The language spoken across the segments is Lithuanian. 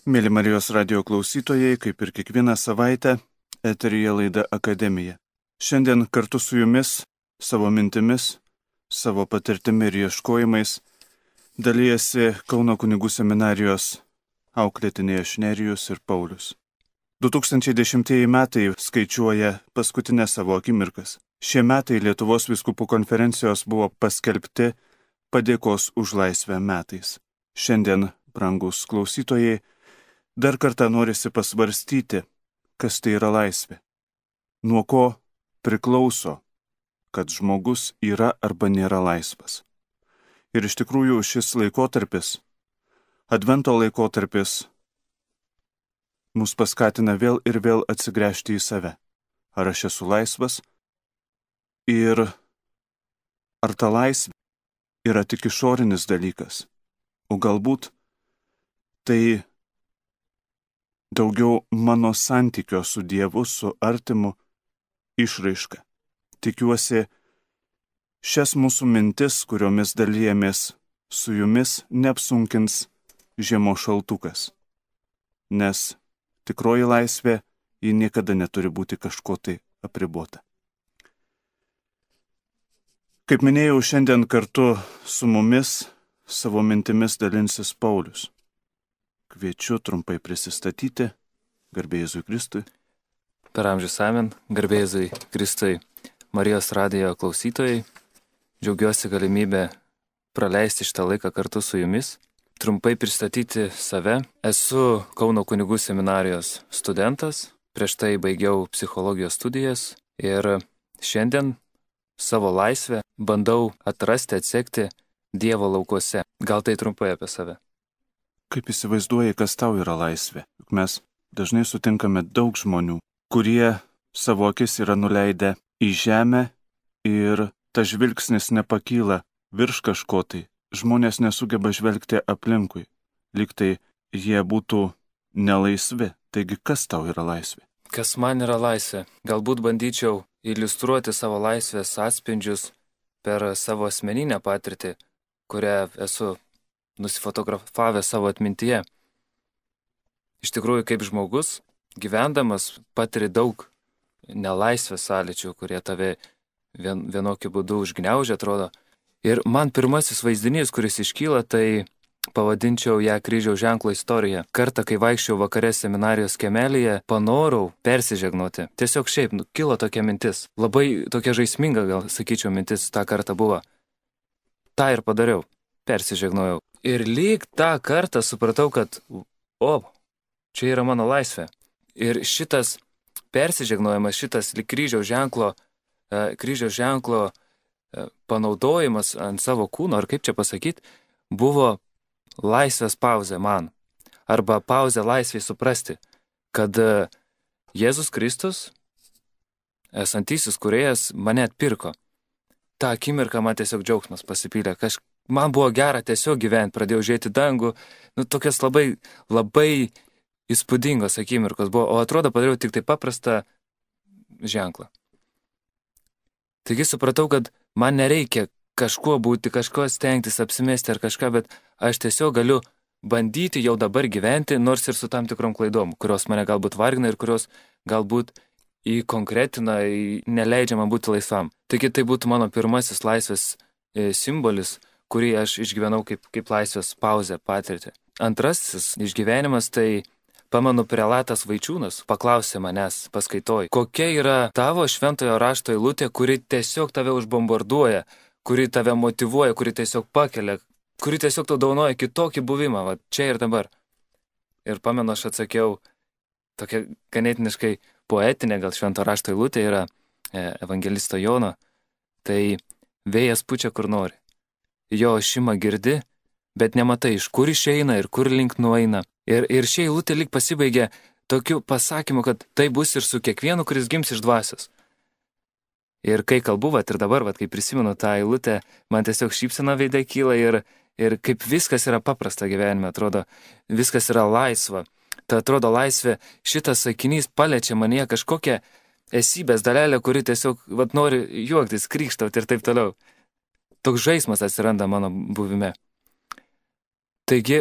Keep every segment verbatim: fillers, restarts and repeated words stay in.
Mėly Marijos radio klausytojai, kaip ir kiekvieną savaitę, eteryje laida Akademija. Šiandien kartu su jumis savo mintimis, savo patirtimi ir ieškojimais dalyjasi Kauno kunigų seminarijos auklėtiniai Nerijus ir Paulius. du tūkstančiai dešimtieji metai skaičiuoja paskutinę savo akimirkas. Šie metai Lietuvos vyskupų konferencijos buvo paskelbti padėkos už laisvę metais. Šiandien, brangus klausytojai, dar kartą norisi pasvarstyti, kas tai yra laisvė. Nuo ko priklauso, kad žmogus yra arba nėra laisvas. Ir iš tikrųjų šis laikotarpis, Advento laikotarpis, mus paskatina vėl ir vėl atsigręžti į save. Ar aš esu laisvas? Ir ar ta laisvė yra tik išorinis dalykas? O galbūt tai daugiau mano santykio su Dievu, su artimu išraiška. Tikiuosi, šias mūsų mintis, kuriomis dalyjamės su jumis, neapsunkins žiemos šaltukas. Nes tikroji laisvė, ji niekada neturi būti kažko tai apribota. Kaip minėjau, šiandien kartu su mumis savo mintimis dalinsis Paulius. Kviečiu trumpai prisistatyti. Garbė Jėzui Kristui. Per amžius amen, garbė Jėzui Kristui, Marijos radijo klausytojai. Džiaugiuosi galimybę praleisti šitą laiką kartu su jumis. Trumpai pristatyti save. Esu Kauno kunigų seminarijos studentas. Prieš tai baigiau psichologijos studijas. Ir šiandien savo laisvę bandau atrasti, atsekti Dievo laukuose. Gal tai trumpai apie save. Kaip įsivaizduoji, kas tau yra laisvė? Juk mes dažnai sutinkame daug žmonių, kurie savo akis yra nuleidę į žemę ir ta žvilgsnis nepakyla virš kažko tai. Žmonės nesugeba žvelgti aplinkui, lyg tai jie būtų nelaisvi. Taigi, kas tau yra laisvė? Kas man yra laisvė? Galbūt bandyčiau iliustruoti savo laisvės atspindžius per savo asmeninę patirtį, kurią esu nusifotografavęs savo atmintyje. Iš tikrųjų, kaip žmogus, gyvendamas, patiri daug nelaisvės sąlyčių, kurie tave vien, vienokiu būdu užgniaužia, atrodo. Ir man pirmasis vaizdinys, kuris iškyla, tai pavadinčiau ją kryžiaus ženklo istoriją. Kartą, kai vaikščiau vakare seminarijos kiemelyje, panorau persižegnoti. Tiesiog šiaip, nu, kilo tokia mintis. Labai tokia žaisminga, gal sakyčiau, mintis tą kartą buvo. Ta ir padariau. Persižegnojau. Ir lyg tą kartą supratau, kad, o, čia yra mano laisvė. Ir šitas persižegnojimas, šitas lyg kryžiaus ženklo, e, kryžiaus ženklo e, panaudojimas ant savo kūno, ar kaip čia pasakyti, buvo laisvės pauzė man. Arba pauzė laisvėj suprasti, kad e, Jėzus Kristus, esantysis kūrėjas, mane atpirko. Ta akimirka man tiesiog džiaugsmas pasipylė. Kaž... Man buvo gera tiesiog gyventi, pradėjau žiūrėti dangų. Nu, tokias labai, labai įspūdingos akimirkos buvo. O atrodo, padariau tik tai paprastą ženklą. Taigi supratau, kad man nereikia kažkuo būti, kažko stengtis, apsimesti ar kažką, bet aš tiesiog galiu bandyti jau dabar gyventi, nors ir su tam tikrom klaidom, kurios mane galbūt vargina ir kurios galbūt įkonkretina, neleidžia man būti laisvam. Taigi tai būtų mano pirmasis laisvės simbolis, kurį aš išgyvenau kaip, kaip laisvės pauzę patirtį. Antrasis išgyvenimas, tai pamenu, prelatas Vaičiūnas paklausė manęs paskaitoj, kokia yra tavo šventojo rašto eilutė, kuri tiesiog tave užbombarduoja, kuri tave motyvuoja, kuri tiesiog pakelia, kuri tiesiog tau dovanoja kitokį buvimą, va, čia ir dabar. Ir pamenu, aš atsakiau, tokia ganėtiniškai poetinė, gal švento rašto eilutė yra e, evangelisto Jono, tai vėjas pučia kur nori. Jo ošimą girdi, bet nematai, iš kur išeina ir kur link nueina. Ir, ir šie eilutė lyg pasibaigė tokiu pasakymu, kad tai bus ir su kiekvienu, kuris gims iš dvasios. Ir kai kalbu, vat, ir dabar, vat, kai prisimenu tą eilutę, man tiesiog šypsena veide kyla ir, ir kaip viskas yra paprasta gyvenime, atrodo, viskas yra laisva. Ta atrodo laisvė, šitas sakinys paliečia manyje kažkokią esybės dalelę, kuri tiesiog vat, nori juoktis, krykštauti ir taip toliau. Toks žaismas atsiranda mano buvime. Taigi,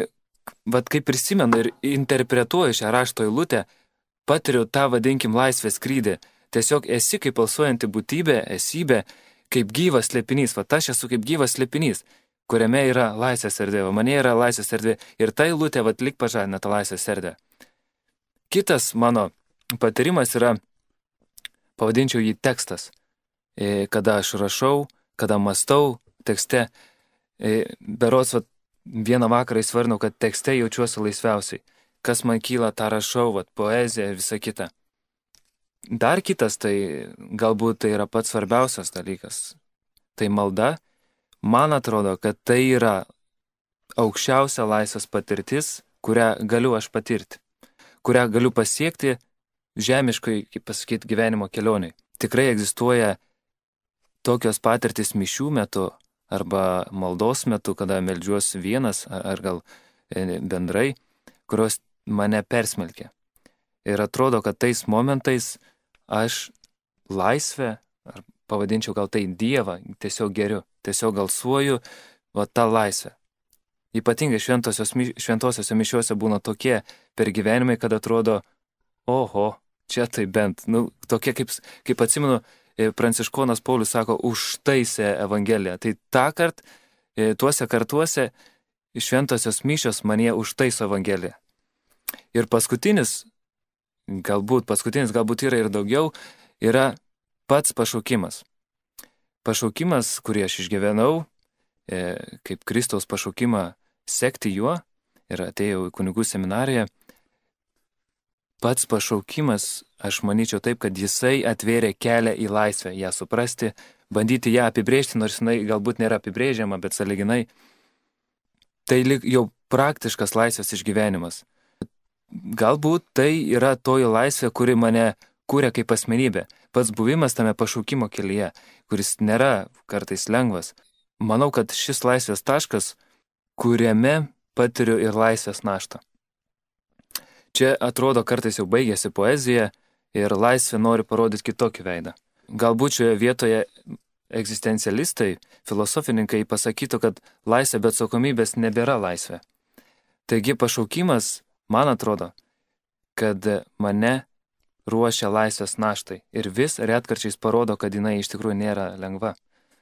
vat kaip prisimenu ir interpretuoju šią rašto eilutę, patiriu tą, vadinkim, laisvės skrydį. Tiesiog esi kaip alsuojanti būtybė, esybė, kaip gyvas slėpinys. Vat aš esu kaip gyvas slėpinys, kuriame yra laisvės erdvė, o mane yra laisvės erdvė. Ir ta eilutė, vat lik pažadina tą laisvės erdvę. Kitas mano patyrimas yra, pavadinčiau jį tekstas. Kada aš rašau, kada mastau tekste, berods vat, vieną vakarą įsvardinau, kad tekste jaučiuosi laisviausiai. Kas man kyla, tą rašau, vat, poezija ir visa kita. Dar kitas, tai galbūt tai yra pats svarbiausias dalykas. Tai malda. Man atrodo, kad tai yra aukščiausia laisvės patirtis, kurią galiu aš patirti. Kurią galiu pasiekti žemiškai, kaip pasakyti, gyvenimo kelioniai. Tikrai egzistuoja tokios patirtis mišių metu arba maldos metu, kada meldžiuosi vienas ar gal bendrai, kurios mane persmelkia. Ir atrodo, kad tais momentais aš laisvę, ar pavadinčiau gal tai Dievą, tiesiog geriu, tiesiog galsuoju, va tą laisvę. Ypatingai šventosios, šventosiose mišiuose būna tokie per gyvenimai, kad atrodo, oho, čia tai bent, nu, tokie kaip, kaip atsimenu, Pranciškonas Paulius sako, užtaisė Evangeliją. Tai tą kart, tuose kartuose šventosios mišios manie užtaiso Evangeliją. Ir paskutinis, galbūt, paskutinis galbūt yra ir daugiau, yra pats pašaukimas. Pašaukimas, kurį aš išgyvenau, kaip Kristaus pašaukimą sekti juo, ir atėjau į kunigų seminariją. Pats pašaukimas, aš manyčiau taip, kad jisai atvėrė kelią į laisvę, ją suprasti, bandyti ją apibrėžti, nors jinai galbūt nėra apibrėžiama, bet sąlyginai. Tai jau praktiškas laisvės išgyvenimas. Galbūt tai yra toji laisvė, kuri mane kūrė kaip asmenybė. Pats buvimas tame pašaukimo kelyje, kuris nėra kartais lengvas. Manau, kad šis laisvės taškas, kuriame patiriu ir laisvės naštą. Čia atrodo kartais jau baigėsi poezija ir laisvė nori parodyti kitokį veidą. Galbūt šioje vietoje egzistencialistai, filosofininkai pasakytų, kad laisvė be atsakomybės nebėra laisvė. Taigi pašaukimas, man atrodo, kad mane ruošia laisvės naštai ir vis retkarčiais parodo, kad jinai iš tikrųjų nėra lengva.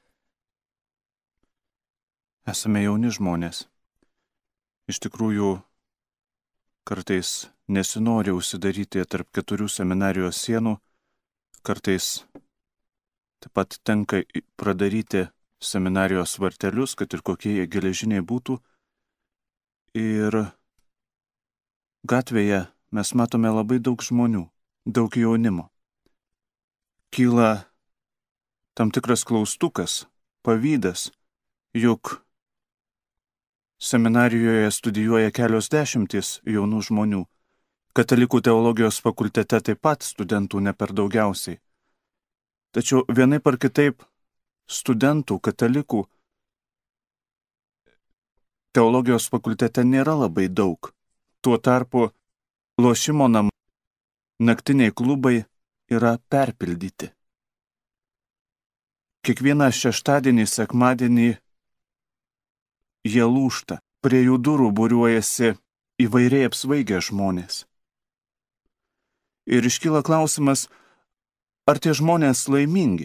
Esame jauni žmonės. Iš tikrųjų, kartais nesinori užsidaryti tarp keturių seminarijos sienų, kartais taip pat tenka pradaryti seminarijos vartelius, kad ir kokie jie geležiniai būtų. Ir gatvėje mes matome labai daug žmonių, daug jaunimo. Kyla tam tikras klaustukas, pavydas, juk seminarijoje studijuoja kelios dešimtys jaunų žmonių. Katalikų teologijos fakultete taip pat studentų ne per daugiausiai. Tačiau vienaip ar kitaip studentų, katalikų teologijos fakultete nėra labai daug. Tuo tarpu lošimo namai, naktiniai klubai yra perpildyti. Kiekvieną šeštadienį, sekmadienį jie lūžta. Prie jų durų būriuojasi įvairiai apsvaigę žmonės. Ir iškyla klausimas, ar tie žmonės laimingi?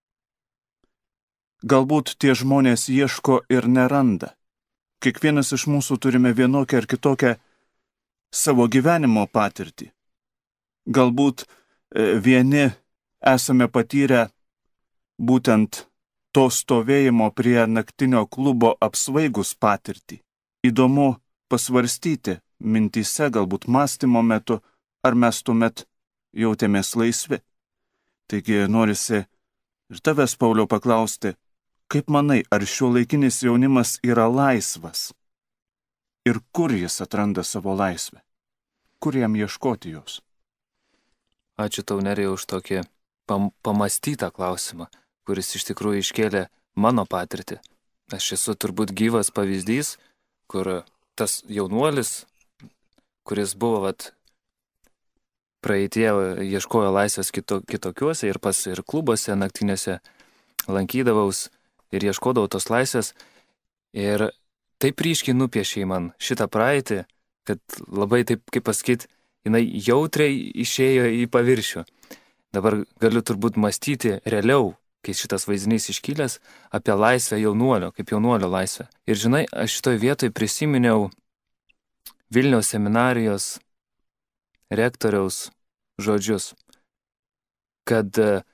Galbūt tie žmonės ieško ir neranda. Kiekvienas iš mūsų turime vienokią ar kitokią savo gyvenimo patirtį. Galbūt vieni esame patyrę būtent to stovėjimo prie naktinio klubo apsvaigus patirtį. Įdomu pasvarstyti mintyse, galbūt mąstymo metu, ar mes tuomet jautėmės laisvi. Taigi norisi ir tavęs, Pauliau, paklausti, kaip manai, ar šiuolaikinis jaunimas yra laisvas? Ir kur jis atranda savo laisvę? Kur jam ieškoti jos? Ačiū tau, Nerijau, už tokį pam pamastytą klausimą, kuris iš tikrųjų iškėlė mano patirtį. Aš esu turbūt gyvas pavyzdys, kur tas jaunuolis, kuris buvo vat, praeitie ieškojo laisvės kito, kitokiuose ir pas ir klubuose, naktiniuose lankydavaus ir ieškodavau tos laisvės. Ir taip ryškiai nupiešė man šitą praeitį, kad labai taip, kaip pasakyti, jinai jautriai išėjo į paviršių. Dabar galiu turbūt mąstyti realiau, kai šitas vaizdinys iškilęs, apie laisvę jaunuolio, kaip jaunuolio laisvę. Ir žinai, aš šitoj vietoj prisiminiau Vilniaus seminarijos rektoriaus žodžius, kad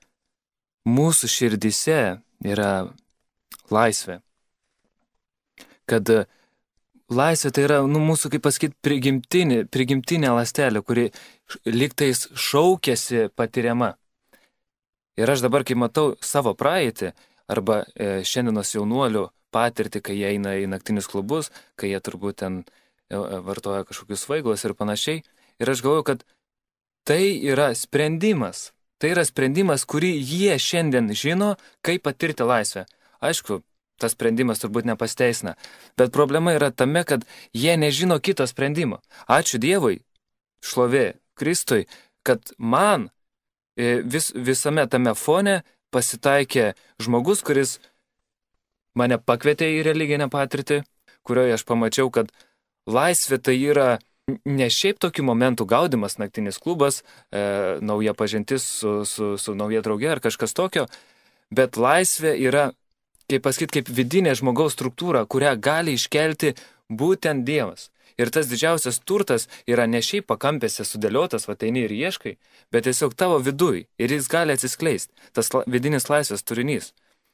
mūsų širdyse yra laisvė. Kad laisvė tai yra, nu, mūsų, kaip pasakyti, prigimtinė, prigimtinė ląstelė, kuri lygtais šaukiasi patiriama. Ir aš dabar, kai matau savo praeitį, arba e, šiandienos jaunuolių patirtį, kai jie eina į naktinius klubus, kai jie turbūt ten e, vartoja kažkokius svaigalus ir panašiai, ir aš galvoju, kad tai yra sprendimas. Tai yra sprendimas, kurį jie šiandien žino, kaip patirti laisvę. Aišku, tas sprendimas turbūt nepasteisina, bet problema yra tame, kad jie nežino kito sprendimo. Ačiū Dievui, šlovė Kristui, kad man vis, visame tame fone pasitaikė žmogus, kuris mane pakvietė į religinę patirtį, kurioje aš pamačiau, kad laisvė tai yra ne šiaip tokių momentų gaudimas, naktinis klubas, e, nauja pažintis su, su, su nauja drauge ar kažkas tokio, bet laisvė yra, kaip pasakyti, kaip vidinė žmogaus struktūra, kurią gali iškelti būtent Dievas. Ir tas didžiausias turtas yra ne šiaip pakampėse sudėliotas, va eini ir ieškai, bet tiesiog tavo viduj ir jis gali atsiskleisti, tas la, vidinis laisvės turinys.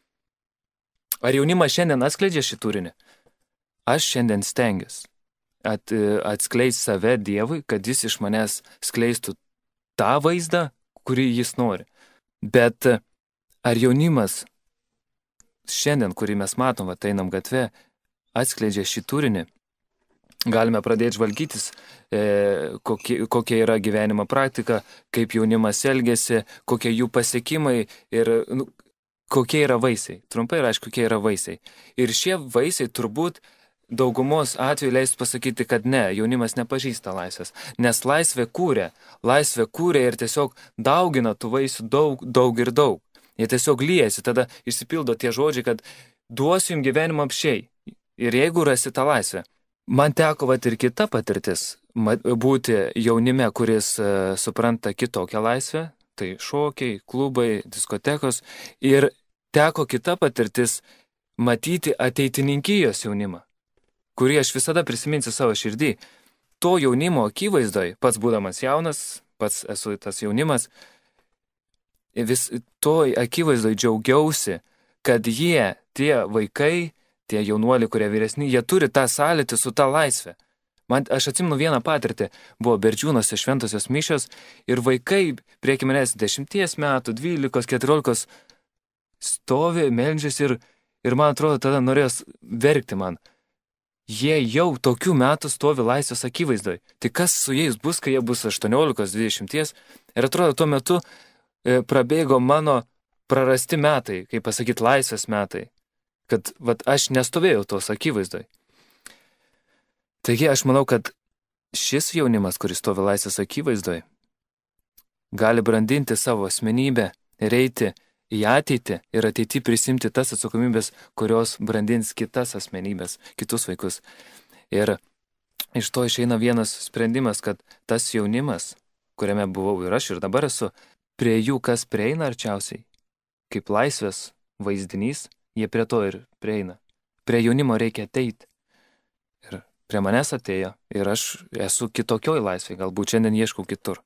Ar jaunimas šiandien atskleidžia šį turinį? Aš šiandien stengiuosi at, atskleisti save Dievui, kad jis iš manęs skleistų tą vaizdą, kurį jis nori. Bet ar jaunimas šiandien, kurį mes matom, va einam gatve, atskleidžia šį turinį? Galime pradėti žvalgytis, e, kokie, kokia yra gyvenimo praktika, kaip jaunimas elgesi, kokie jų pasiekimai ir nu, kokie yra vaisiai. Trumpai ir aišku, kokie yra vaisiai. Ir šie vaisiai turbūt daugumos atveju leis pasakyti, kad ne, jaunimas nepažįsta laisvės. Nes laisvė kūrė, laisvė kūrė ir tiesiog daugina tų vaisių daug, daug ir daug. Jie tiesiog liejasi, tada išsipildo tie žodžiai, kad duosiu jums gyvenimą apšiai. Ir jeigu rasi tą laisvę. Man teko vat ir kita patirtis būti jaunime, kuris uh, supranta kitokią laisvę, tai šokiai, klubai, diskotekos. Ir teko kita patirtis matyti ateitininkijos jaunimą, kurį aš visada prisiminsiu savo širdį. To jaunimo akivaizdoj, pats būdamas jaunas, pats esu tas jaunimas, vis toj akivaizdoj džiaugiausi, kad jie, tie vaikai, tie jaunuoliai, kurie vyresni, jie turi tą sąlytį su tą laisvę. Man, aš atsimenu vieną patirtį, buvo Berdžiūnuose šventosios mišios ir vaikai prieki manęs dešimties metų, dvylikos, keturiolikos stovi, meldžiasi ir, ir man atrodo, tada norėjos verkti man. Jie jau tokių metų stovi laisvės akivaizdoj. Tai kas su jais bus, kai jie bus aštuoniolikos, dvidešimties? Ir atrodo, tuo metu e, prabėgo mano prarasti metai, kaip pasakyti, laisvės metai. Kad vat, aš nestovėjau tos akivaizdoj. Taigi aš manau, kad šis jaunimas, kuris stovi laisvės akivaizdoj, gali brandinti savo asmenybę ir eiti į ateitį ir ateitį prisimti tas atsakomybės, kurios brandins kitas asmenybės, kitus vaikus. Ir iš to išeina vienas sprendimas, kad tas jaunimas, kuriame buvau ir aš ir dabar esu, prie jų kas prieina arčiausiai, kaip laisvės vaizdinys, jie prie to ir prieina. Prie jaunimo reikia ateiti. Ir prie manęs atėjo. Ir aš esu kitokioj laisvėj. Galbūt šiandien ieškau kitur.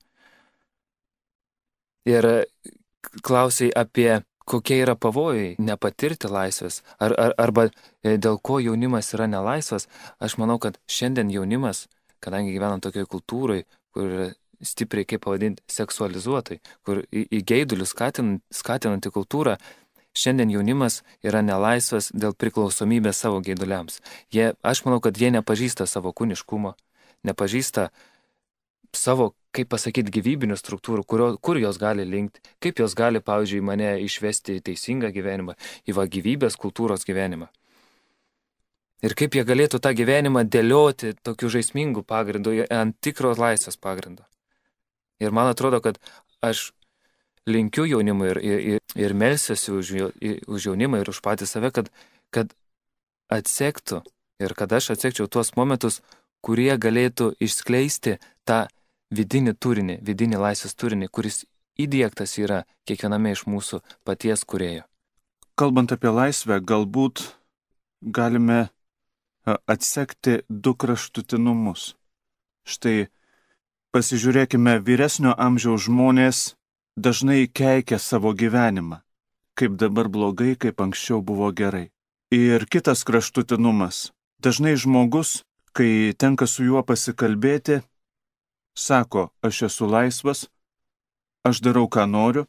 Ir klausiai apie kokie yra pavojai nepatirti laisvės. Ar, ar, arba dėl ko jaunimas yra nelaisvas. Aš manau, kad šiandien jaunimas, kadangi gyvenam tokioj kultūrai, kur yra stipriai, kaip pavadinti, seksualizuotai, kur į, į geidulius skatinanti, skatinanti kultūrą, šiandien jaunimas yra nelaisvas dėl priklausomybės savo geiduliams. Jie, aš manau, kad jie nepažįsta savo kūniškumo, nepažįsta savo, kaip pasakyti, gyvybinių struktūrų, kurio, kur jos gali linkti, kaip jos gali, pavyzdžiui, mane išvesti į teisingą gyvenimą, į va gyvybės kultūros gyvenimą. Ir kaip jie galėtų tą gyvenimą dėlioti tokiu žaismingu pagrindu, ant tikros laisvės pagrindo. Ir man atrodo, kad aš linkiu jaunimui ir, ir, ir melsiuosi už, už jaunimą ir už patį save, kad, kad atsektų Ir kad aš atsekčiau tuos momentus, kurie galėtų išskleisti tą vidinį turinį, vidinį laisvės turinį, kuris įdiegtas yra kiekviename iš mūsų paties kūrėjo. Kalbant apie laisvę, galbūt galime atsekti du kraštutinumus. Štai pasižiūrėkime, vyresnio amžiaus žmonės dažnai keikia savo gyvenimą, kaip dabar blogai, kaip anksčiau buvo gerai. Ir kitas kraštutinumas. Dažnai žmogus, kai tenka su juo pasikalbėti, sako, aš esu laisvas, aš darau, ką noriu.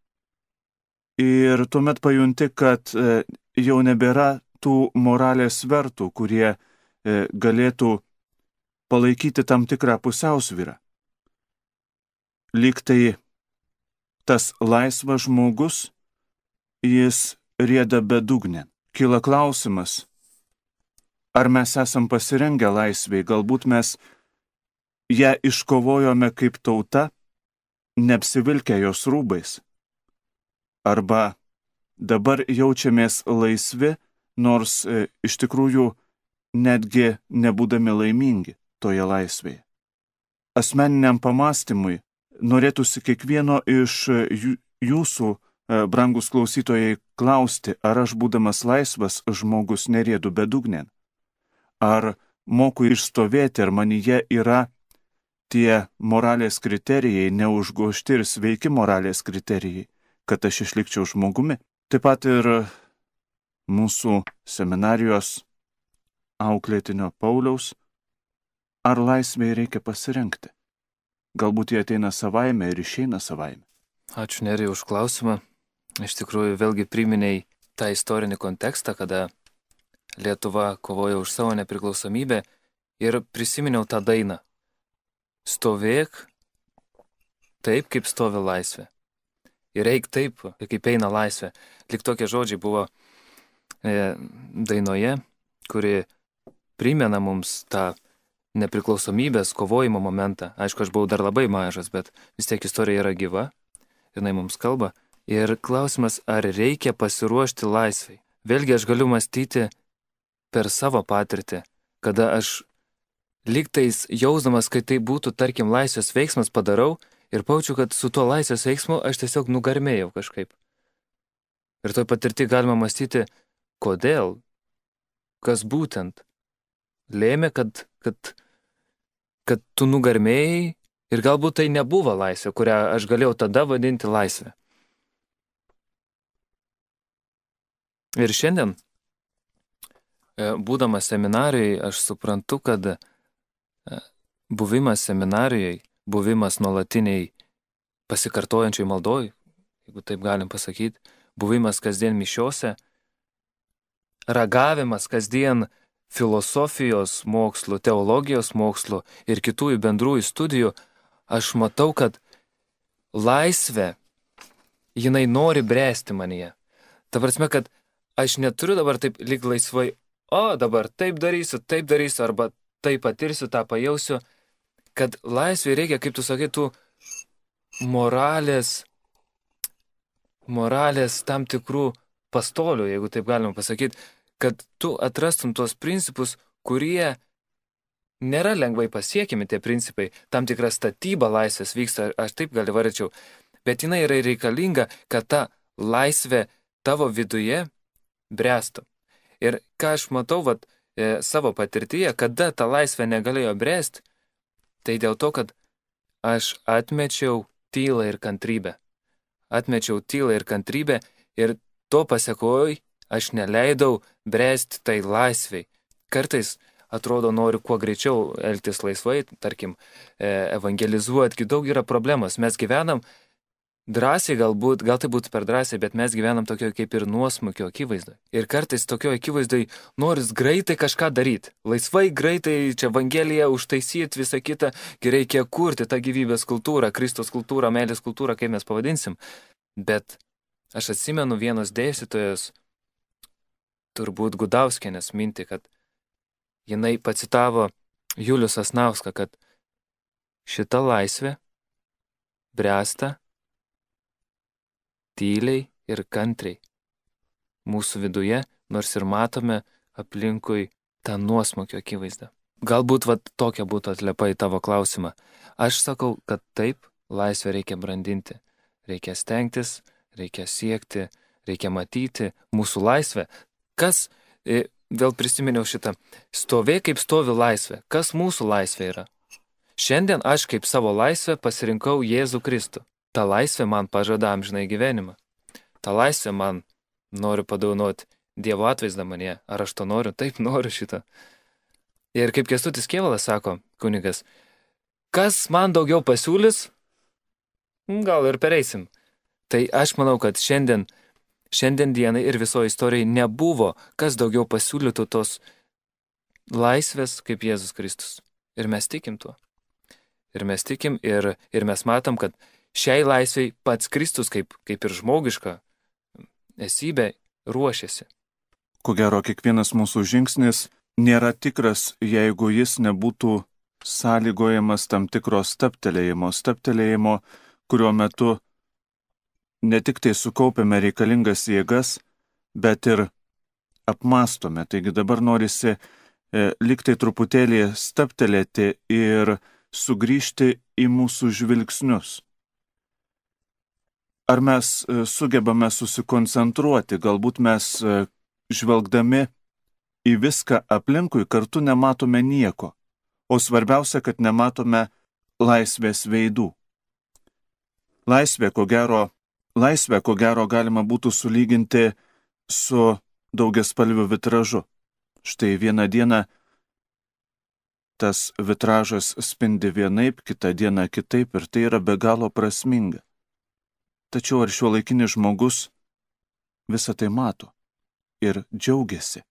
Ir tuomet pajunti, kad jau nebėra tų moralės svertų, kurie galėtų palaikyti tam tikrą pusiausvyrą. Lyg tai tas laisvas žmogus, jis rieda bedugnėn. Kyla klausimas, ar mes esam pasirengę laisvei, galbūt mes ją iškovojome kaip tauta, neapsivilkę jos rūbais. Arba dabar jaučiamės laisvi, nors e, iš tikrųjų netgi nebūdami laimingi toje laisvėje. Asmeniniam pamastymui norėtųsi kiekvieno iš jūsų, brangus klausytojai, klausti, ar aš būdamas laisvas žmogus neriedu bedugnėn? Ar moku išstovėti, ar manyje yra tie moralės kriterijai, neužgošti ir sveiki moralės kriterijai, kad aš išlikčiau žmogumi? Taip pat ir mūsų seminarijos auklėtinio Pauliaus, ar laisvėje reikia pasirinkti? Galbūt jie ateina savaime ir išeina savaime. Ačiū, Nerijau, už klausimą. Iš tikrųjų, vėlgi priminėjai tą istorinį kontekstą, kada Lietuva kovojo už savo nepriklausomybę ir prisiminiau tą dainą. Stovėk taip, kaip stovi laisvė. Ir eik taip, kaip eina laisvė. Lik tokie žodžiai buvo e, dainoje, kuri primena mums tą nepriklausomybės kovojimo momentą. Aišku, aš buvau dar labai mažas, bet vis tiek istorija yra gyva, jinai mums kalba. Ir klausimas, ar reikia pasiruošti laisvai. Vėlgi aš galiu mąstyti per savo patirtį, kada aš lygtais jausdamas, kad tai būtų, tarkim, laisvės veiksmas padarau ir paučiu, kad su tuo laisvės veiksmu aš tiesiog nugarmėjau kažkaip. Ir toj patirtį galima mąstyti, kodėl, kas būtent lėmė, kad, kad, kad tu nugarmėjai ir galbūt tai nebuvo laisvė, kurią aš galėjau tada vadinti laisvė. Ir šiandien, būdamas seminarijoje, aš suprantu, kad buvimas seminarijoje, buvimas nuolatiniai pasikartojančiai maldoj, jeigu taip galim pasakyti, buvimas kasdien mišiose, ragavimas kasdien filosofijos mokslų, teologijos mokslų ir kitų bendrųjų studijų, aš matau, kad laisvė, jinai nori bręsti manyje. Ta prasme, kad aš neturiu dabar taip lyg laisvai, o dabar taip darysiu, taip darysiu, arba taip patirsiu, tą pajausiu, kad laisvė reikia, kaip tu sakai, tų moralės, moralės tam tikrų pastolių, jeigu taip galima pasakyti, kad tu atrastum tuos principus, kurie nėra lengvai pasiekimi, tie principai, tam tikra statyba laisvės vyksta, aš taip gal įvardinčiau, bet jinai yra reikalinga, kad ta laisvė tavo viduje bręstų. Ir ką aš matau vat, e, savo patirtyje, kada ta laisvė negalėjo bręsti, tai dėl to, kad aš atmečiau tylą ir kantrybę. Atmečiau tylą ir kantrybę ir to pasekoj aš neleidau bręsti tai laisvei. Kartais atrodo noriu kuo greičiau elgtis laisvai, tarkim, e, evangelizuoti, daug yra problemos. Mes gyvenam drąsiai galbūt, gal tai būtų per drąsiai, bet mes gyvenam tokio kaip ir nuosmukio akivaizdoj. Ir kartais tokio akivaizdoj noris greitai kažką daryti. Laisvai, greitai, čia evangeliją užtaisyti, visą kitą, reikia kurti tą gyvybės kultūrą, Kristos kultūrą, meilės kultūrą, kaip mes pavadinsim. Bet aš atsimenu vienos dėstytojos, turbūt Gudauskienės mintį, kad jinai pacitavo Julių Sasnauską, kad šita laisvė bręsta tyliai ir kantriai mūsų viduje, nors ir matome aplinkui tą nuosmukio akivaizdą. Galbūt vat, tokia būtų atliepa į tavo klausimą. Aš sakau, kad taip, laisvę reikia brandinti. Reikia stengtis, reikia siekti, reikia matyti mūsų laisvę. Kas, vėl prisiminiau šitą, stovė kaip stovi laisvė. Kas mūsų laisvė yra? Šiandien aš kaip savo laisvę pasirinkau Jėzų Kristų. Ta laisvė man pažada amžinai gyvenimą. Ta laisvė man noriu padovanoti Dievo atvaizdą manyje. Ar aš to noriu? Taip, noriu šitą. Ir kaip Kęstutis Kėvalas sako, kunigas, kas man daugiau pasiūlys, gal ir pereisim. Tai aš manau, kad šiandien, šiandien dienai ir visoje istorijoje nebuvo, kas daugiau pasiūlytų tos laisvės kaip Jėzus Kristus. Ir mes tikim tuo. Ir mes tikim ir, ir mes matom, kad šiai laisvei pats Kristus kaip, kaip ir žmogiška esybė ruošiasi. Ko gero, kiekvienas mūsų žingsnis nėra tikras, jeigu jis nebūtų sąlygojamas tam tikro stabtelėjimo, stabtelėjimo, kurio metu ne tik tai sukaupiame reikalingas jėgas, bet ir apmastome. Taigi dabar norisi e, liktai truputėlį stabtelėti ir sugrįžti į mūsų žvilgsnius. Ar mes e, sugebame susikoncentruoti, galbūt mes e, žvelgdami į viską aplinkui kartu nematome nieko, o svarbiausia, kad nematome laisvės veidų. Laisvė, ko gero, laisvę, ko gero, galima būtų sulyginti su daugiaspalviu vitražu. Štai vieną dieną tas vitražas spindi vienaip, kitą dieną kitaip ir tai yra be galo prasminga. Tačiau ar šiuolaikinis žmogus visą tai mato ir džiaugiasi?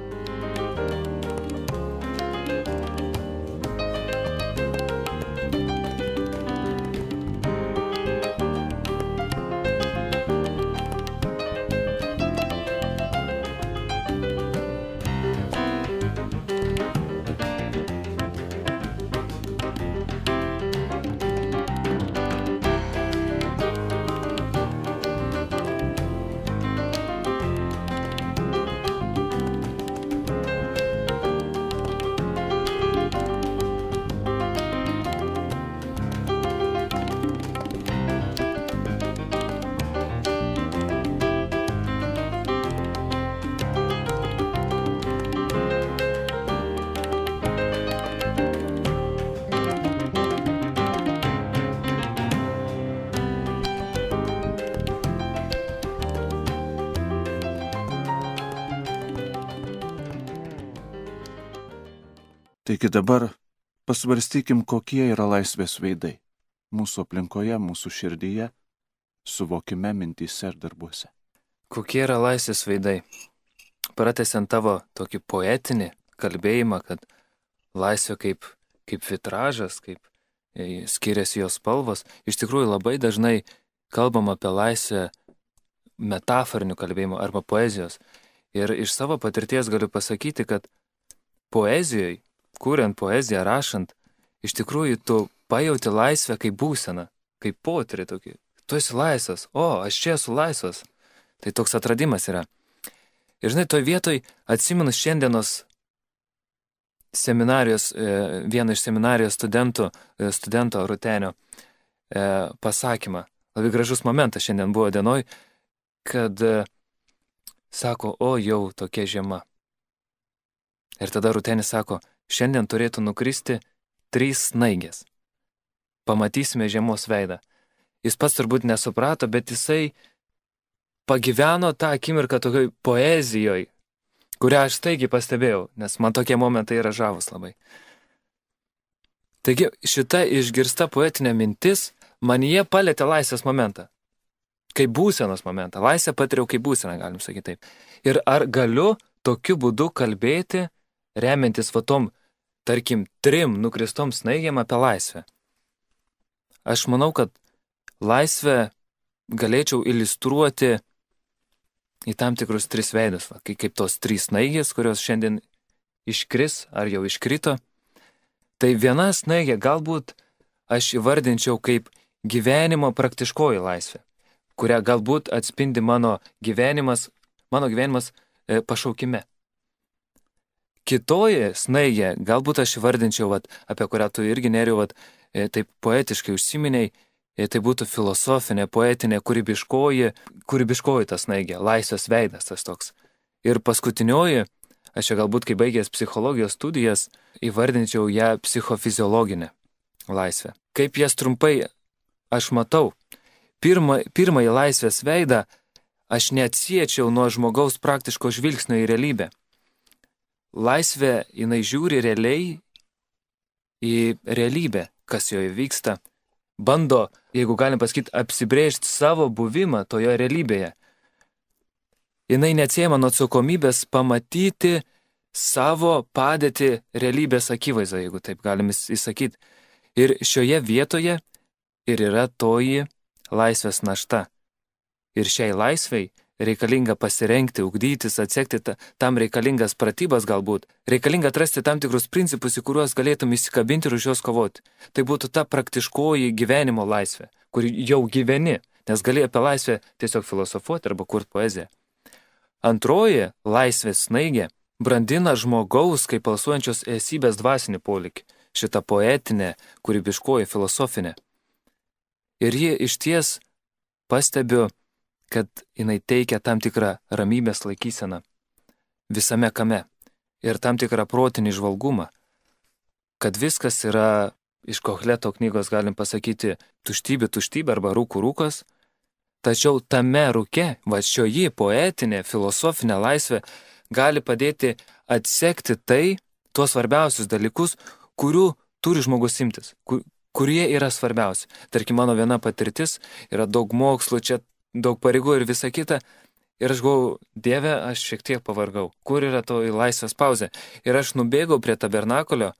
Taigi dabar pasvarstykim, kokie yra laisvės veidai mūsų aplinkoje, mūsų širdyje, suvokime, mintyse ir darbuose. Kokie yra laisvės veidai? Pratęsiant tavo tokį poetinį kalbėjimą, kad laisvė kaip, kaip vitražas, kaip skiriasi jos spalvos, iš tikrųjų labai dažnai kalbam apie laisvę metaforinių kalbėjimų arba poezijos. Ir iš savo patirties galiu pasakyti, kad poezijoje, kuriant poeziją, rašant, iš tikrųjų tu pajauti laisvę kaip būseną, kaip potyrį tokį. Tu esi laisvas, o, aš čia esu laisvas. Tai toks atradimas yra. Ir žinai, toj vietoj atsimenu šiandienos seminarijos, vieno iš seminarijos studentų, studento Rutenio pasakymą. Labai gražus momentas šiandien buvo dienoj, kad sako, o jau tokia žiema. Ir tada Rutenis sako, šiandien turėtų nukristi trys snaigės. Pamatysime žiemos veidą. Jis pats turbūt nesuprato, bet jisai pagyveno tą akimirką tokioj poezijoje, kurią aš staigiai pastebėjau, nes man tokie momentai yra žavus labai. Taigi šita išgirsta poetinė mintis manyje palėtė laisvės momentą. Kaip būsenos momentą. Laisvę patiriau kaip būseną, galim sakyti taip. Ir ar galiu tokiu būdu kalbėti, remiantis va tom, tarkim, trim nukristom snaigėm apie laisvę? Aš manau, kad laisvę galėčiau iliustruoti į tam tikrus tris veidus, va, kaip tos trys snaigės, kurios šiandien iškris ar jau iškrito. Tai viena snaigė galbūt aš įvardinčiau kaip gyvenimo praktiškoji laisvė, kurią galbūt atspindi mano gyvenimas, mano gyvenimas e, pašaukime. Kitoji snaigė, galbūt aš įvardinčiau, vat, apie kurią tu irgi neriu, vat, e, taip poetiškai užsiminiai, e, tai būtų filosofinė, poetinė, kūrybiškoji, kūrybiškoji ta snaigė, laisvės veidas tas toks. Ir paskutinioji, aš čia galbūt kai baigęs psichologijos studijas, įvardinčiau ją psichofiziologinę laisvę. Kaip jas trumpai aš matau, pirma, pirmąjį laisvės veidą aš neatsiečiau nuo žmogaus praktiško žvilgsnio į realybę. Laisvė, jinai žiūri realiai į realybę, kas joje vyksta, bando, jeigu galim pasakyti, apsibrėžti savo buvimą toje realybėje. Jinai neatsiejama nuo atsakomybės pamatyti savo padėtį realybės akivaizdoje, jeigu taip galim įsakyti. Ir šioje vietoje ir yra toji laisvės našta. Ir šiai laisvei reikalinga pasirengti, ugdytis, atsekti tam reikalingas pratybas galbūt, reikalinga atrasti tam tikrus principus, į kuriuos galėtum įsikabinti ir už juos kovoti. Tai būtų ta praktiškoji gyvenimo laisvė, kur jau gyveni, nes gali apie laisvę tiesiog filosofuoti arba kurti poeziją. Antroji laisvės snaigė brandina žmogaus kaip alsuojančios esybės dvasinį polėkį, šitą poetinę, kūrybiškoji, filosofinę. Ir ji iš ties pastebiu, kad jinai teikia tam tikrą ramybės laikyseną visame kame ir tam tikrą protinį žvalgumą, kad viskas yra, iš Kohleto knygos galim pasakyti, tuštybė, tuštybė arba rūkų rūkas, tačiau tame rūke, va šioji poetinė, filosofinė laisvė gali padėti atsekti tai, tuos svarbiausius dalykus, kurių turi žmogus imtis, kur, kurie yra svarbiausi. Tarkim, mano viena patirtis yra daug mokslų, čia daug pareigų ir visa kita. Ir aš galvoju, Dieve, aš šiek tiek pavargau. Kur yra to laisvės pauzė? Ir aš nubėgau prie tabernakulio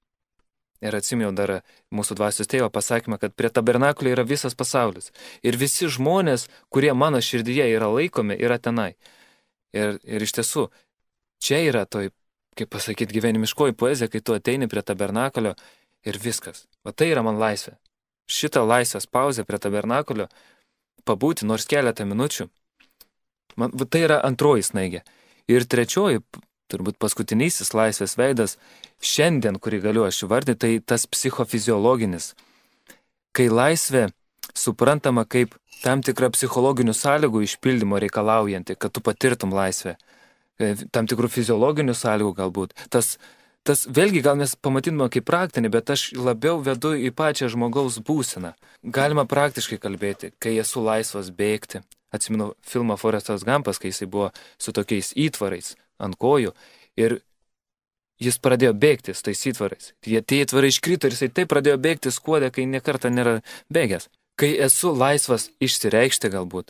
ir atsiminiau dar mūsų dvasios tėvo pasakymą, kad prie tabernakulio yra visas pasaulis. Ir visi žmonės, kurie mano širdyje yra laikomi, yra tenai. Ir, ir iš tiesų, čia yra toj, kaip pasakyti, gyvenimiškoji poezija, kai tu ateini prie tabernakulio ir viskas. O tai yra man laisvė. Šitą laisvės pauzę prie tabernakulio pabūti nors keletą minučių. Man, tai yra antroji snaigė. Ir trečioji, turbūt paskutinysis laisvės veidas, šiandien, kurį galiu aš įvardyti, tai tas psichofiziologinis. Kai laisvė suprantama kaip tam tikra psichologinių sąlygų išpildymo reikalaujanti, kad tu patirtum laisvę. Tam tikrų fiziologinių sąlygų galbūt. Tas Tas vėlgi gal mes pamatytume kaip praktinį, bet aš labiau vedu į pačią žmogaus būseną. Galima praktiškai kalbėti, kai esu laisvas bėgti. Atsimenu filmą Forestas Gampas, kai jisai buvo su tokiais įtvarais ant kojų ir jis pradėjo bėgti su tais įtvarais. Tie, tie įtvarai iškrito ir jisai taip pradėjo bėgti skuodę, kai nekartą nėra bėgęs. Kai esu laisvas išsireikšti galbūt.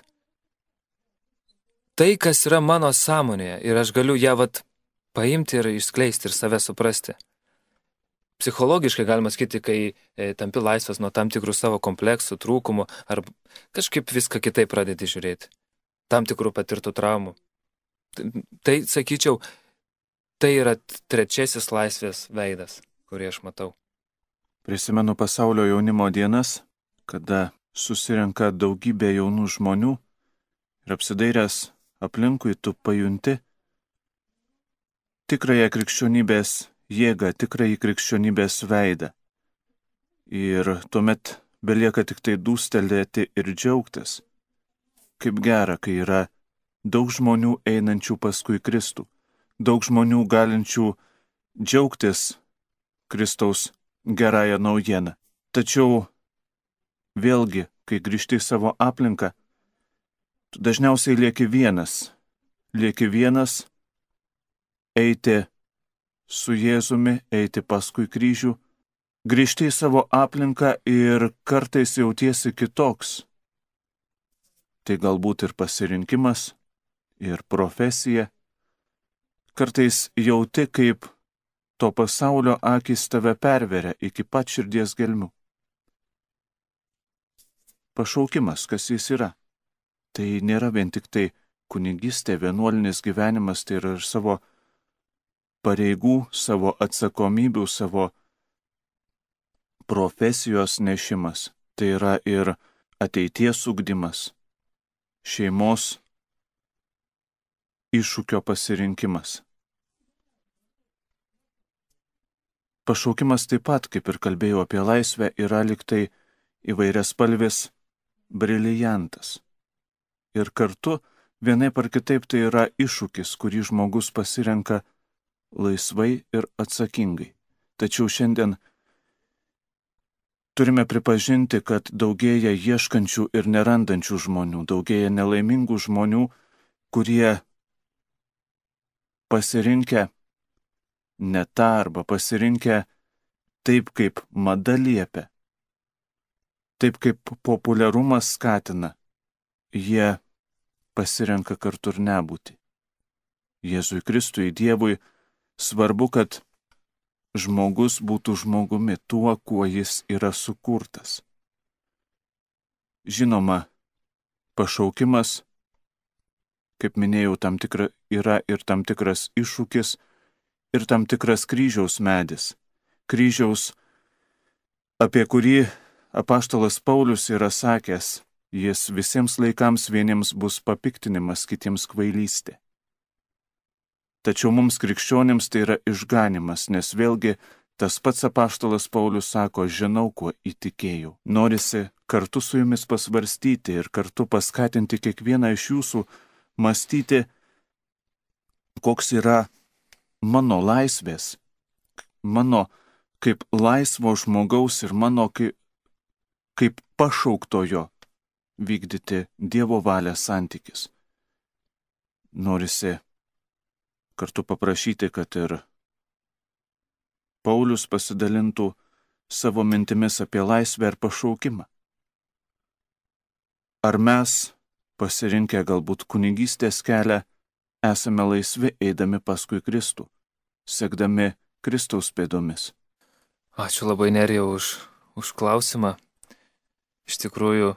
Tai, kas yra mano sąmonėje ir aš galiu ją vat paimti ir išskleisti ir save suprasti. Psichologiškai galima sakyti, kai e, tampi laisvas nuo tam tikrų savo kompleksų, trūkumų, ar kažkaip viską kitaip pradedi žiūrėti. Tam tikrų patirtų traumų. Tai, tai sakyčiau, tai yra trečiasis laisvės veidas, kurį aš matau. Prisimenu pasaulio jaunimo dienas, kada susirenka daugybė jaunų žmonių ir apsidairęs aplinkui tu pajunti tikrąją krikščionybės jėgą, tikrąjį krikščionybės veidą. Ir tuomet belieka tik tai dūstelėti ir džiaugtis. Kaip gera, kai yra daug žmonių einančių paskui Kristų, daug žmonių galinčių džiaugtis Kristaus gerąją naujieną. Tačiau vėlgi, kai grįžti į savo aplinką, tu dažniausiai lieki vienas, lieki vienas, eiti su Jėzumi, eiti paskui kryžių, grįžti į savo aplinką ir kartais jautiesi kitoks. Tai galbūt ir pasirinkimas, ir profesija. Kartais jauti, kaip to pasaulio akys tave perveria iki pat širdies gelmių. Pašaukimas, kas jis yra. Tai nėra vien tik tai kunigystė, vienuolinis gyvenimas, tai yra ir savo pareigų, savo atsakomybių, savo profesijos nešimas. Tai yra ir ateities ugdymas, šeimos, iššūkio pasirinkimas. pašaukimas taip pat, kaip ir kalbėjau apie laisvę, yra liktai įvairias spalvis briliantas. Ir kartu vienaip ar kitaip tai yra iššūkis, kurį žmogus pasirenka laisvai ir atsakingai. Tačiau šiandien turime pripažinti, kad daugėja ieškančių ir nerandančių žmonių, daugėja nelaimingų žmonių, kurie pasirinkę ne tą arba pasirinkę taip, kaip mada liepia, taip, kaip populiarumas skatina, jie pasirenka kartu ir nebūti. Jėzui Kristui, Dievui, svarbu, kad žmogus būtų žmogumi tuo, kuo jis yra sukurtas. Žinoma, pašaukimas, kaip minėjau, tam tikra, yra ir tam tikras iššūkis, ir tam tikras kryžiaus medis. Kryžiaus, apie kurį apaštalas Paulius yra sakęs, jis visiems laikams vieniems bus papiktinimas, kitiems kvailystė. Tačiau mums krikščionims tai yra išganimas, nes vėlgi tas pats apaštalas Paulius sako, žinau, kuo įtikėjau. Norisi kartu su jumis pasvarstyti ir kartu paskatinti kiekvieną iš jūsų mąstyti, koks yra mano laisvės, mano kaip laisvo žmogaus ir mano kaip, kaip pašauktojo vykdyti Dievo valią santykis. Norisi kartu paprašyti, kad ir Paulius pasidalintų savo mintimis apie laisvę ir pašaukimą. Ar mes, pasirinkę galbūt kunigystės kelią, esame laisvi eidami paskui Kristų, sekdami Kristaus pėdomis? Ačiū labai, Nerijau, už, už klausimą. Iš tikrųjų,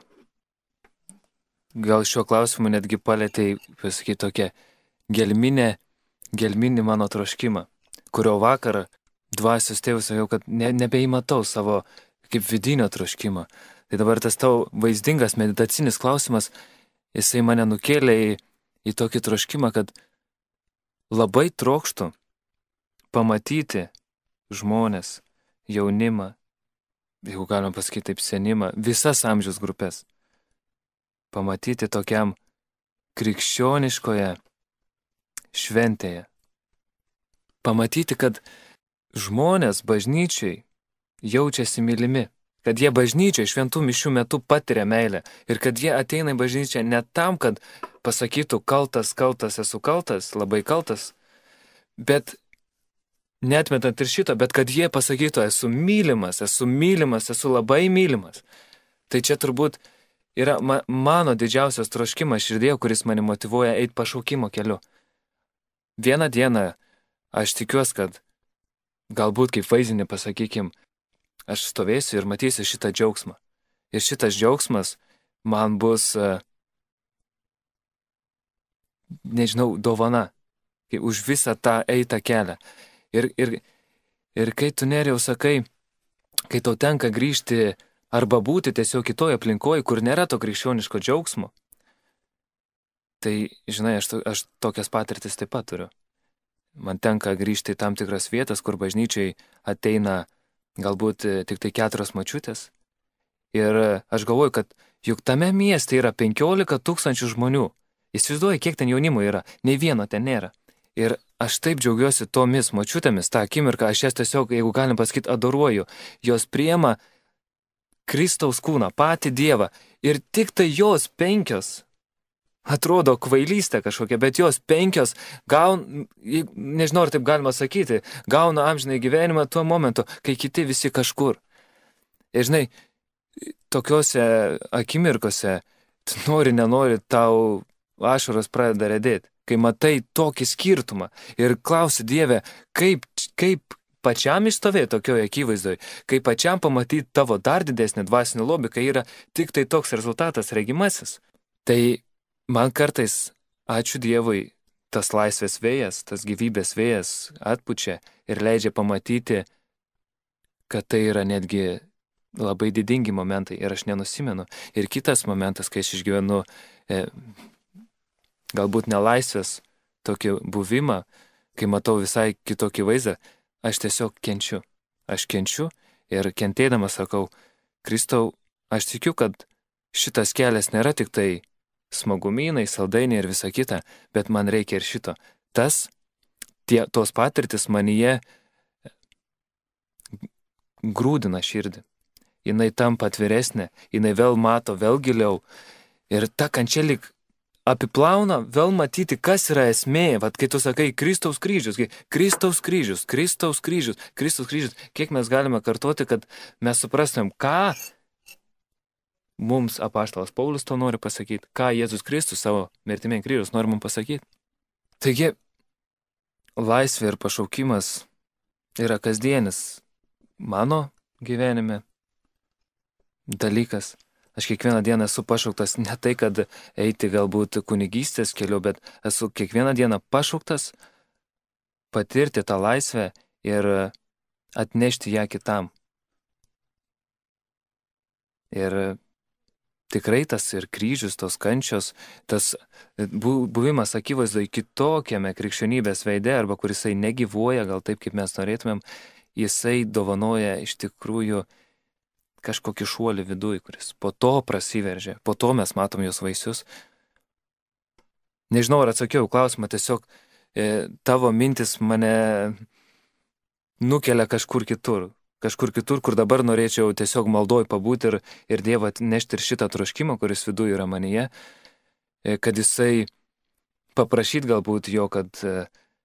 gal šiuo klausimu netgi palėtei, pasakyti, tokią gelminę, gelminį mano troškimą, kurio vakarą dvasios tėvus sakiau, kad ne, nebeįmatau savo kaip vidinio troškimo. Tai dabar tas tavo vaizdingas meditacinis klausimas, jisai mane nukėlė į, į tokį troškimą, kad labai trokštų pamatyti žmonės, jaunimą, jeigu galima pasakyti taip, senimą, visas amžiaus grupės. Pamatyti tokiam krikščioniškoje šventėje. Pamatyti, kad žmonės bažnyčiai jaučiasi mylimi, kad jie bažnyčiai šventų mišių metu patiria meilę ir kad jie ateina į bažnyčią ne tam, kad pasakytų kaltas, kaltas, esu kaltas, labai kaltas, bet netmetant ir šito, bet kad jie pasakytų, esu mylimas, esu mylimas, esu labai mylimas. Tai čia turbūt yra ma- mano didžiausias troškimas širdėje, kuris mane motyvuoja eiti pašaukimo keliu. Vieną dieną aš tikiuosi, kad galbūt kaip vaizdinį pasakykim, aš stovėsiu ir matysiu šitą džiaugsmą. Ir šitas džiaugsmas man bus, nežinau, dovana, už visą tą eitą kelią. Ir, ir, ir kai tu, Nerijau, sakai, kai tau tenka grįžti arba būti tiesiog kitoje aplinkoje, kur nėra to krikščioniško džiaugsmo, tai, žinai, aš, to, aš tokias patirtis taip pat turiu. Man tenka grįžti į tam tikras vietas, kur bažnyčiai ateina galbūt tik tai keturios močiutės. Ir aš galvoju, kad juk tame mieste yra penkiolika tūkstančių žmonių. Įsivaizduoju, kiek ten jaunimo yra, nei vieno ten nėra. Ir aš taip džiaugiuosi tomis močiutėmis, tą akimirką, aš jas tiesiog, jeigu galim pasakyti, adoruoju. Jos priema Kristaus kūną, patį Dievą. Ir tik tai jos penkios, atrodo kvailystė kažkokia, bet jos penkios gauna, nežinau, ar taip galima sakyti, gauna amžinai gyvenimą tuo momentu, kai kiti visi kažkur. Ir žinai, tokiuose akimirkose, nori, nenori, tau ašaros pradeda redėti, kai matai tokį skirtumą ir klausi Dieve, kaip, kaip pačiam išstovėti tokioje akivaizdoje, kaip pačiam pamatyti tavo dar didesnį dvasinį lobį, kai yra tik tai toks rezultatas regimasis. Tai man kartais, ačiū Dievui, tas laisvės vėjas, tas gyvybės vėjas atpučia ir leidžia pamatyti, kad tai yra netgi labai didingi momentai ir aš nenusimenu. Ir kitas momentas, kai aš išgyvenu e, galbūt nelaisvės tokį buvimą, kai matau visai kitokį vaizdą, aš tiesiog kenčiu. aš kenčiu ir kentėdamas sakau, Kristau, aš tikiu, kad šitas kelias nėra tik tai smagumynai, saldainiai ir visa kita, bet man reikia ir šito. Tas, tie, tos patirtis manyje grūdina širdį. Jinai tampa atviresnė, jinai vėl mato, vėl giliau. Ir ta kančia lyg apiplauna vėl matyti, kas yra esmė. Vat kai tu sakai Kristaus kryžius, Kristaus kryžius, Kristaus kryžius, Kristaus kryžius, kiek mes galime kartoti, kad mes suprastumėm, ką mums apaštalas Paulius to nori pasakyti, ką Jėzus Kristus savo mirtimi ant kryžiaus nori mums pasakyti. Taigi, laisvė ir pašaukimas yra kasdienis mano gyvenime dalykas. Aš kiekvieną dieną esu pašauktas ne tai, kad eiti galbūt kunigystės keliu, bet esu kiekvieną dieną pašauktas patirti tą laisvę ir atnešti ją kitam. Ir tikrai tas ir kryžius, tos kančios, tas buvimas akivaizdoj kitokiame krikščionybės veide, arba kur jisai negyvuoja, gal taip, kaip mes norėtumėm, jisai dovanoja iš tikrųjų kažkokį šuolį viduj, kuris po to prasiveržia, po to mes matom jos vaisius. Nežinau, ar atsakiau klausimą, tiesiog e, tavo mintis mane nukelia kažkur kitur. Kažkur kitur, kur dabar norėčiau tiesiog maldoj pabūti ir, ir Dievą atnešti ir šitą troškimą, kuris viduj yra manyje, e, kad jisai paprašyt galbūt jo, kad, e,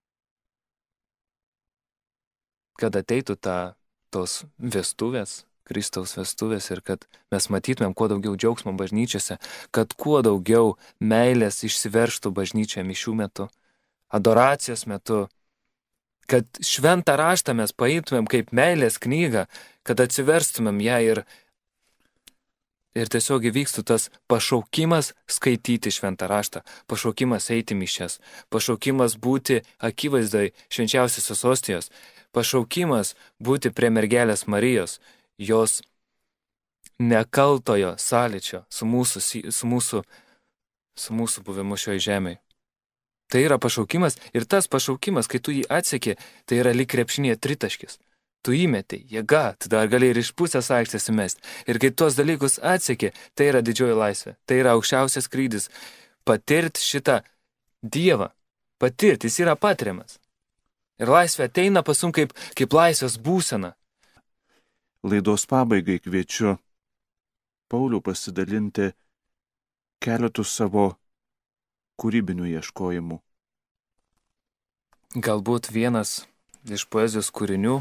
kad ateitų ta, tos vestuvės, Kristaus vestuvės ir kad mes matytumėm kuo daugiau džiaugsmo bažnyčiose, kad kuo daugiau meilės išsiverštų bažnyčioje mišių metu, adoracijos metu, kad šventą raštą mes paimtumėm kaip meilės knygą, kad atsiverstumėm ją ir, ir tiesiog įvykstų tas pašaukimas skaityti šventą raštą, pašaukimas eiti mišias, pašaukimas būti akivaizdoj švenčiausiosios ostijos, pašaukimas būti prie mergelės Marijos, jos nekaltojo sąlyčio su mūsų, su mūsų, su mūsų buvimu šioje žemėje. Tai yra pašaukimas ir tas pašaukimas, kai tu jį atseki, tai yra lyg krepšinėje tritaškis. Tu įmeti, jėga, tu dar gali ir iš pusės aikštės įmesti. Ir kai tuos dalykus atseki, tai yra didžioji laisvė, tai yra aukščiausias skrydis. Patirti šitą Dievą, patirti, jis yra patiriamas. Ir laisvė ateina pasum kaip, kaip laisvės būsena. Laidos pabaigai kviečiu Paulių pasidalinti keletų savo kūrybinių ieškojimų. Galbūt vienas iš poezijos kūrinių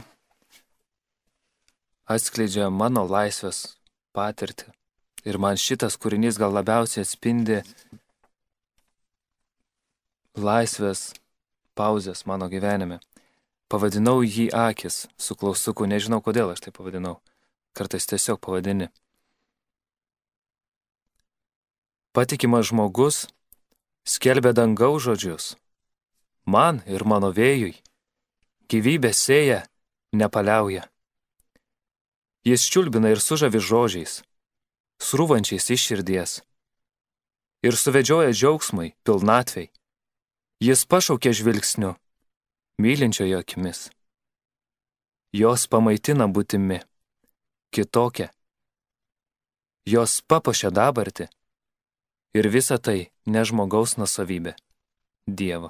atskleidžia mano laisvės patirtį. Ir man šitas kūrinys gal labiausiai atspindi laisvės pauzės mano gyvenime. Pavadinau jį akis su klaustuku, nežinau kodėl aš tai pavadinau. Kartais tiesiog pavadini. Patikimas žmogus skelbia dangaus žodžius. Man ir mano vėjui gyvybė sėja, nepaliauja. Jis čiulbina ir sužavi žodžiais, srūvančiais iš širdies. Ir suvedžioja džiaugsmai, pilnatvei. Jis pašaukia žvilgsniu, mylinčiojo akimis. Jos pamaitina būtimi, kitokia. Jos papuošia dabartį ir visa tai ne žmogaus nuosavybė, Dievo.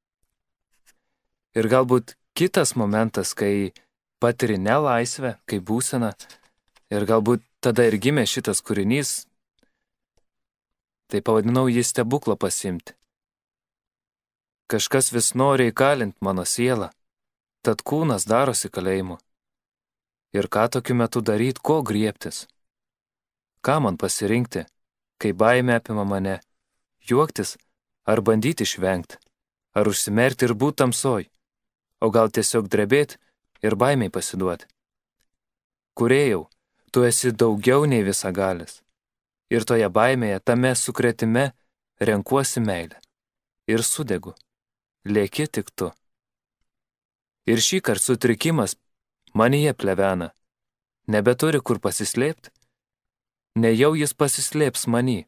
Ir galbūt kitas momentas, kai patiri nelaisvę, kai būsena, ir galbūt tada ir gimė šitas kūrinys, tai pavadinau jį stebuklą pasimti. Kažkas vis nori įkalinti mano sielą, tad kūnas darosi kalėjimu. Ir ką tokiu metu daryti, ko griebtis? Ką man pasirinkti, kai baimė apima mane? Juoktis ar bandyti išvengti? Ar užsimerkti ir būti tamsoj? O gal tiesiog drebėti ir baimiai pasiduoti? Kūrėjau, tu esi daugiau nei visagalis. Ir toje baimėje, tame sukrėtime, renkuosi meilę. Ir sudegu. Lėki tik tu. Ir šįkart sutrikimas manyje plevena. Nebeturi kur pasislėpti. Nejau jis pasislėps many.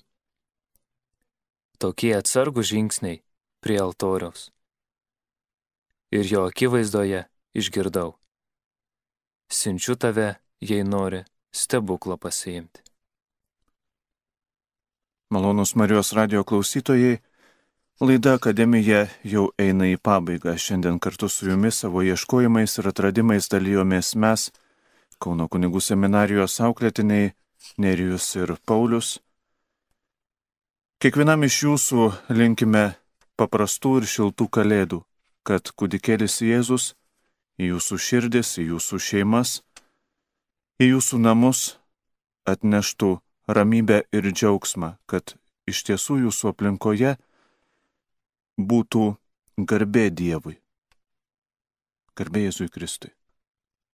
Tokie atsargų žingsniai prie altoriaus. Ir jo akivaizdoje išgirdau. siunčiu tave, jei nori, stebuklą pasiimti. Malonūs Marijos radio klausytojai, laida Akademija jau eina į pabaigą. Šiandien kartu su jumis savo ieškojimais ir atradimais dalijomės mes, Kauno kunigų seminarijos auklėtiniai Nerijus ir Paulius. Kiekvienam iš jūsų linkime paprastų ir šiltų kalėdų, kad kūdikėlis Jėzus į jūsų širdis, į jūsų šeimas, į jūsų namus atneštų ramybę ir džiaugsmą, kad iš tiesų jūsų aplinkoje būtų garbė Dievui, garbė Jėzui Kristui.